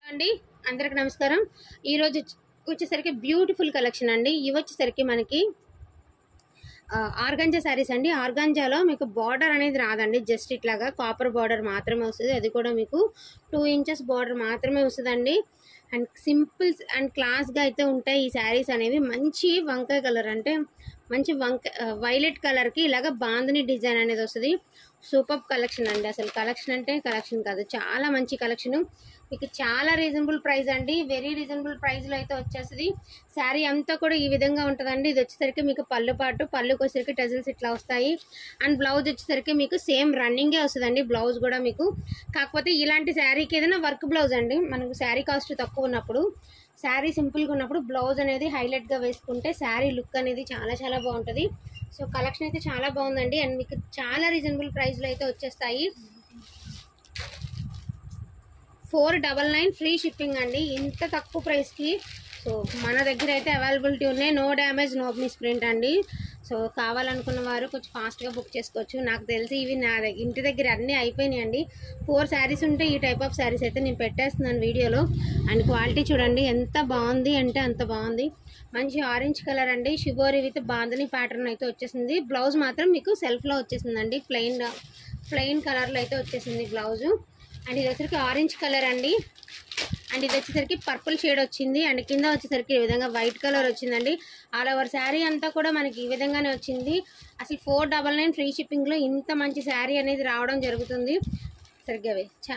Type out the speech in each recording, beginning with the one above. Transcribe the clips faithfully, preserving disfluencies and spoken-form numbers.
అండి అందరికి నమస్కారం। ఈ రోజు వచ్చేసరికి బ్యూటిఫుల్ కలెక్షన్ అండి। ఇవి వచ్చేసరికి మనకి ఆర్గాంజా సారీస్ అండి। ఆర్గాంజాలో మీకు బార్డర్ అనేది రాదండి, జస్ట్ ఇట్లాగా కాపర్ బార్డర్ మాత్రమే వస్తుంది। అది కూడా మీకు టూ ఇంచెస్ బార్డర్ మాత్రమే వస్తుందండి। అండ్ సింపుల్ అండ్ క్లాస్గా అయితే ఉంటాయి ఈ శారీస్ అనేవి। మంచి వంకాయ కలర్ అంటే మంచి వంక వైలెట్ కలర్కి ఇలాగ బాందని డిజైన్ అనేది వస్తుంది। సూపర్ కలెక్షన్ అండి, అసలు కలెక్షన్ అంటే కలెక్షన్ కాదు, చాలా మంచి కలెక్షన్। మీకు చాలా రీజనబుల్ ప్రైస్ అండి, వెరీ రీజనబుల్ ప్రైస్లో అయితే వచ్చేస్తుంది। శారీ అంతా కూడా ఈ విధంగా ఉంటుందండి। ఇది వచ్చేసరికి మీకు పళ్ళు పాటు, పళ్ళుకి వచ్చేసరికి టజిల్స్ ఇట్లా వస్తాయి। అండ్ బ్లౌజ్ వచ్చేసరికి మీకు సేమ్ రన్నింగే వస్తుందండి బ్లౌజ్ కూడా మీకు। కాకపోతే ఇలాంటి శారీకి ఏదైనా వర్క్ బ్లౌజ్ అండి, మనకు శారీ కాస్ట్ తక్కువ ఉన్నప్పుడు, శారీ సింపుల్గా ఉన్నప్పుడు బ్లౌజ్ అనేది హైలైట్గా వేసుకుంటే శారీ లుక్ అనేది చాలా చాలా బాగుంటుంది। సో కలెక్షన్ అయితే చాలా బాగుందండి, అండ్ మీకు చాలా రీజనబుల్ ప్రైస్లో అయితే వచ్చేస్తాయి। Four double nine free shipping అండి, ఇంత తక్కువ ప్రైస్కి సో మన దగ్గర అయితే అవైలబిలిటీ ఉన్నాయి। No damage no misprint అండి। సో కావాలనుకున్న వారు కొంచెం ఫాస్ట్గా బుక్ చేసుకోవచ్చు। నాకు తెలిసి ఇవి నా ఇంటి దగ్గర అన్నీ అయిపోయినాయండి। ఫోర్ శారీస్ ఉంటే ఈ టైప్ ఆఫ్ శారీస్ అయితే నేను పెట్టేస్తున్నాను వీడియోలో। అండ్ క్వాలిటీ చూడండి ఎంత బాగుంది అంటే అంత బాగుంది। మంచి ఆరెంజ్ కలర్ అండి, షిబోరి విత్ బాందని ప్యాటర్న్ అయితే వచ్చేసింది। బ్లౌజ్ మాత్రం మీకు సెల్ఫ్లో వచ్చేసిందండి, ప్లెయిన్ ప్లెయిన్ కలర్లో అయితే వచ్చేసింది బ్లౌజు। అండ్ ఇది వచ్చేసరికి ఆరెంజ్ కలర్ అండి, అండ్ ఇది వచ్చేసరికి పర్పుల్ షేడ్ వచ్చింది। అండ్ కింద వచ్చేసరికి ఈ విధంగా వైట్ కలర్ వచ్చిందండి। ఆల్ ఓవర్ శారీ అంతా కూడా మనకి ఈ విధంగానే వచ్చింది। అసలు ఫోర్ డబల్ నైన్ ఫ్రీ షిప్పింగ్లో ఇంత మంచి శారీ అనేది రావడం జరుగుతుంది। సరిగ్గా చా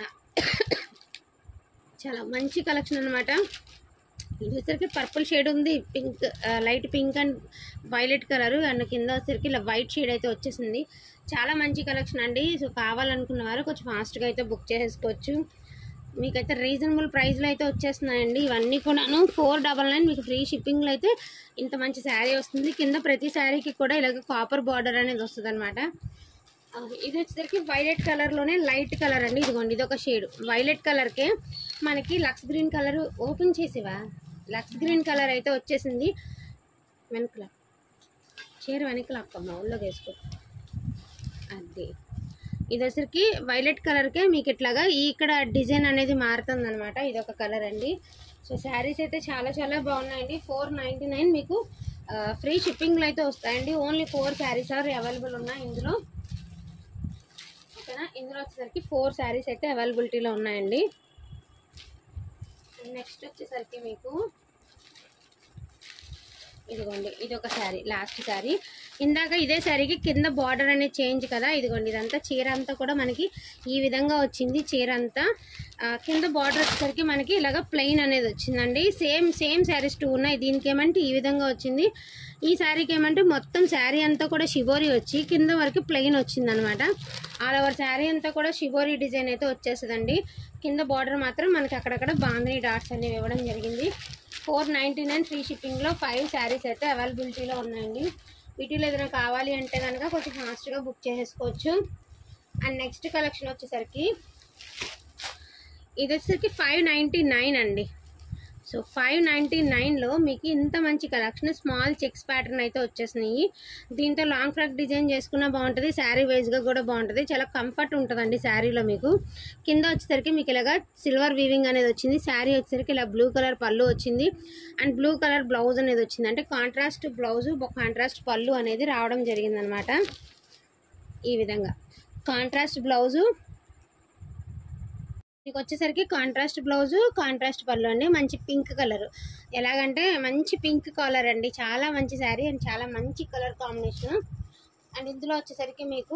చాలా మంచి కలెక్షన్ అనమాట। ఇది వచ్చేసరికి పర్పుల్ షేడ్ ఉంది, pink light pink and violet colour, and కింద వచ్చేసరికి ఇలా వైట్ షేడ్ అయితే వచ్చేసింది। చాలా మంచి కలెక్షన్ అండి। సో కావాలనుకున్న వారు కొంచెం ఫాస్ట్గా అయితే బుక్ చేసుకోవచ్చు। మీకైతే రీజనబుల్ ప్రైస్లో అయితే వచ్చేస్తున్నాయండి ఇవన్నీ కూడాను। ఫోర్ డబల్ నైన్ మీకు ఫ్రీ షిప్పింగ్లో అయితే ఇంత మంచి శారీ వస్తుంది। కింద ప్రతి శారీకి కూడా ఇలాగ కాపర్ బార్డర్ అనేది వస్తుంది అనమాట। ఇది వచ్చేసరికి వైలెట్ కలర్లోనే లైట్ కలర్ అండి, ఇదిగోండి ఇది ఒక షేడ్ వైలెట్ కలర్కే మనకి లక్స్ గ్రీన్ కలర్ ఓపెన్ చేసేవా లక్స్ గ్రీన్ కలర్ అయితే వచ్చేసింది। వెనకల చీర వెనకల అక్కమ్మ ఊళ్ళోకి వేసుకో, అది ఇది వచ్చరికి వైలెట్ కలర్కే మీకు ఇట్లాగా ఇక్కడ డిజైన్ అనేది మారుతుంది అనమాట। ఇది ఒక కలర్ అండి। సో శారీస్ అయితే చాలా చాలా బాగున్నాయండి। ఫోర్ నైంటీ నైన్ మీకు ఫ్రీ షిప్పింగ్లో అయితే వస్తాయండి। Only four saris are available ఉన్నాయి ఇందులో, ఓకేనా। ఇందులో వచ్చేసరికి ఫోర్ శారీస్ అయితే అవైలబిలిటీలో ఉన్నాయండి। నెక్స్ట్ వచ్చేసరికి మీకు ఇదిగోండి ఇది ఒక శారీ, లాస్ట్ శారీ। ఇందాక ఇదే శారీకి కింద బార్డర్ అనేది చేంజ్ కదా, ఇదిగోండి ఇదంతా చీర అంతా కూడా మనకి ఈ విధంగా వచ్చింది। చీర అంతా కింద బార్డర్ వచ్చేసరికి మనకి ఇలాగ ప్లెయిన్ అనేది వచ్చిందండి। సేమ్ సేమ్ శారీస్ టూ ఉన్నాయి, దీనికి ఏమంటే ఈ విధంగా వచ్చింది, ఈ శారీకి ఏమంటే మొత్తం శారీ అంతా కూడా షిబోరి వచ్చి కింద వరకు ప్లెయిన్ వచ్చిందనమాట। ఆల్ ఓవర్ శారీ అంతా కూడా షిబోరి డిజైన్ అయితే వచ్చేస్తుందండి। కింద బార్డర్ మాత్రం మనకి అక్కడక్కడ బాందని డాట్స్ అనేవి ఇవ్వడం జరిగింది। ఫోర్ నైంటీ నైన్ ఫ్రీ షిప్పింగ్లో ఫైవ్ శారీస్ అయితే అవైలబిలిటీలో ఉన్నాయండి। వీటిలో ఏదైనా కావాలి అంటే కనుక కొంచెం ఫాస్ట్గా బుక్ చేసుకోవచ్చు। అండ్ నెక్స్ట్ కలెక్షన్ వచ్చేసరికి ఇది వచ్చేసరికి ఫైవ్ నైంటీ నైన్ అండి। సో ఫైవ్ నైంటీ నైన్లో మీకు ఇంత మంచి కలెక్షన్ స్మాల్ చెక్స్ ప్యాటర్న్ అయితే వచ్చేసినాయి। దీంతో లాంగ్ ఫ్రాక్ డిజైన్ చేసుకున్నా బాగుంటుంది, శారీ వైజ్గా కూడా బాగుంటుంది, చాలా కంఫర్ట్ ఉంటుందండి శారీలో మీకు। కింద వచ్చేసరికి మీకు ఇలాగా సిల్వర్ వీవింగ్ అనేది వచ్చింది, శారీ వచ్చేసరికి ఇలా బ్లూ కలర్ పళ్ళు వచ్చింది, అండ్ బ్లూ కలర్ బ్లౌజ్ అనేది వచ్చింది, అంటే కాంట్రాస్ట్ బ్లౌజు కాంట్రాస్ట్ పళ్ళు అనేది రావడం జరిగిందనమాట। ఈ విధంగా కాంట్రాస్ట్ బ్లౌజు మీకు వచ్చేసరికి కాంట్రాస్ట్ బ్లౌజు కాంట్రాస్ట్ పళ్ళు అండి, మంచి పింక్ కలర్, ఎలాగంటే మంచి పింక్ కలర్ అండి, చాలా మంచి శారీ అండ్ చాలా మంచి కలర్ కాంబినేషన్। అండ్ ఇందులో వచ్చేసరికి మీకు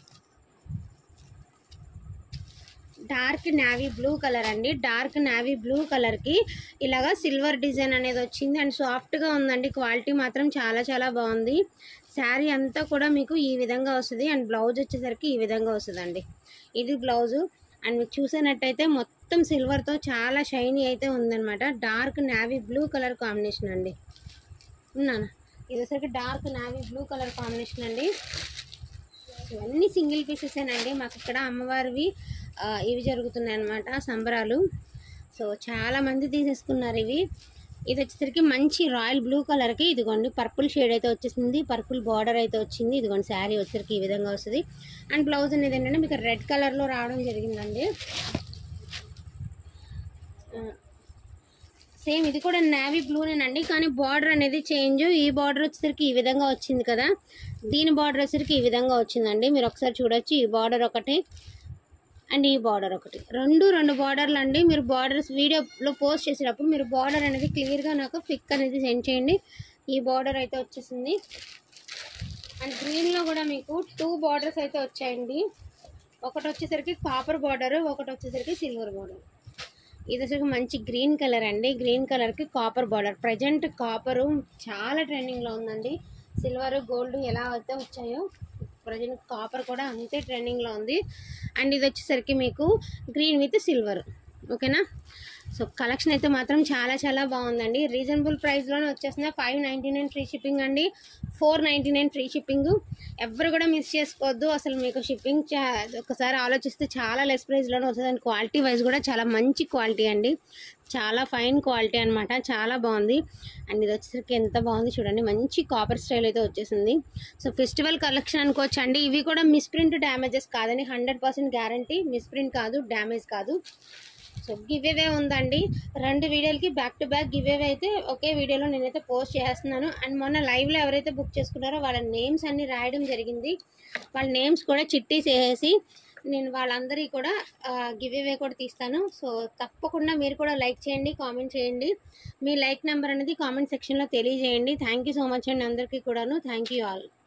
డార్క్ నావీ బ్లూ కలర్ అండి, డార్క్ నావీ బ్లూ కలర్కి ఇలాగా సిల్వర్ డిజైన్ అనేది వచ్చింది, అండ్ సాఫ్ట్గా ఉందండి, క్వాలిటీ మాత్రం చాలా చాలా బాగుంది। శారీ అంతా కూడా మీకు ఈ విధంగా వస్తుంది, అండ్ బ్లౌజ్ వచ్చేసరికి ఈ విధంగా వస్తుందండి, ఇది బ్లౌజు। అండ్ మీకు చూసినట్టయితే మొత్తం సిల్వర్తో చాలా షైనీ అయితే ఉందన్నమాట। Dark navy blue colour combination అండి, ఉన్నాను ఇది వచ్చరికి dark navy blue colour combination అండి। ఇవన్నీ సింగిల్ పీసెసేనండి, మాకు ఇక్కడ అమ్మవారివి ఇవి జరుగుతున్నాయి అన్నమాట సంబరాలు, సో చాలా మంది తీసేసుకున్నారు ఇవి। ఇది వచ్చేసరికి మంచి రాయల్ బ్లూ కలర్కి ఇదిగోండి పర్పుల్ షేడ్ అయితే వచ్చేసింది, పర్పుల్ బార్డర్ అయితే వచ్చింది, ఇదిగోండి శారీ వచ్చేసరికి ఈ విధంగా వస్తుంది। అండ్ బ్లౌజ్ అనేది ఏంటంటే మీకు రెడ్ కలర్లో రావడం జరిగిందండి। సేమ్ ఇది కూడా నేవీ బ్లూనేనండి, కానీ బార్డర్ అనేది చేంజ్. ఈ బార్డర్ వచ్చేసరికి ఈ విధంగా వచ్చింది కదా, దీని బార్డర్ వచ్చేసరికి ఈ విధంగా వచ్చిందండి. మీరు ఒకసారి చూడొచ్చు, ఈ బార్డర్ ఒకటి అండ్ ఈ బార్డర్ ఒకటి, రెండు రెండు బార్డర్లు అండి. మీరు బార్డర్స్ వీడియోలో పోస్ట్ చేసేటప్పుడు మీరు బార్డర్ అనేది క్లియర్గా నాకు పిక్ అనేది సెండ్ చేయండి. ఈ బార్డర్ అయితే వచ్చేసింది. అండ్ గ్రీన్లో కూడా మీకు టూ బార్డర్స్ అయితే వచ్చాయండి. ఒకటి వచ్చేసరికి కాపర్ బార్డర్, ఒకటి వచ్చేసరికి సిల్వర్ బార్డర్. ఇది వచ్చేసరికి మంచి గ్రీన్ కలర్ అండి, గ్రీన్ కలర్కి కాపర్ బార్డర్. ప్రజెంట్ కాపరు చాలా ట్రెండింగ్లో ఉందండి. సిల్వర్ గోల్డ్ ఎలా అయితే వచ్చాయో ప్రజెంట్ కాపర్ కూడా అంతే ట్రెండింగ్లో ఉంది. అండ్ ఇది వచ్చేసరికి మీకు గ్రీన్ విత్ సిల్వర్. ఓకేనా, సో కలెక్షన్ అయితే మాత్రం చాలా చాలా బాగుందండి. రీజనబుల్ ప్రైస్లోనే వచ్చేస్తుంది. Five ninety nine free shipping అండి, four ninety nine free shipping. ఎవరు కూడా మిస్ చేసుకోవద్దు. అసలు మీకు షిప్పింగ్ చా ఒకసారి ఆలోచిస్తే చాలా లెస్ ప్రైస్లోనే వస్తుంది. అండ్ క్వాలిటీ వైజ్ కూడా చాలా మంచి క్వాలిటీ అండి, చాలా ఫైన్ క్వాలిటీ అనమాట, చాలా బాగుంది. అండ్ ఇది వచ్చేసరికి ఎంత బాగుంది చూడండి, మంచి కాపర్ స్టైల్ అయితే వచ్చేసింది. సో ఫెస్టివల్ కలెక్షన్ అనుకోవచ్చు అండి. ఇవి కూడా మిస్ప్రింట్ డ్యామేజెస్ కాదని, హండ్రెడ్ పర్సెంట్ గ్యారంటీ. మిస్ప్రింట్ కాదు, డ్యామేజ్ కాదు. సో గివ్ అవే ఉందండి, రెండు వీడియోలకి back to back give away అయితే ఒకే వీడియోలో నేనైతే పోస్ట్ చేస్తున్నాను. అండ్ మొన్న లైవ్లో ఎవరైతే బుక్ చేసుకున్నారో వాళ్ళ నేమ్స్ అన్ని రాయడం జరిగింది. వాళ్ళ నేమ్స్ కూడా చిట్టీస్ వేసి నేను వాళ్ళందరికీ కూడా గివ్ అవే కూడా తీస్తాను. సో తప్పకుండా మీరు కూడా లైక్ చేయండి, కామెంట్ చేయండి. మీ లైక్ నెంబర్ అనేది కామెంట్ సెక్షన్లో తెలియజేయండి. థ్యాంక్ యూ సో మచ్ అండి అందరికీ కూడాను. Thank you all.